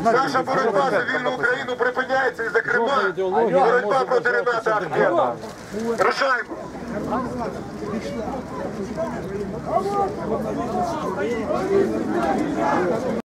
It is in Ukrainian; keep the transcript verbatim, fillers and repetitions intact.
Наша боротьба за вільну Україну припиняється і, зокрема, боротьба проти Рената Ахметова. Рушаємо!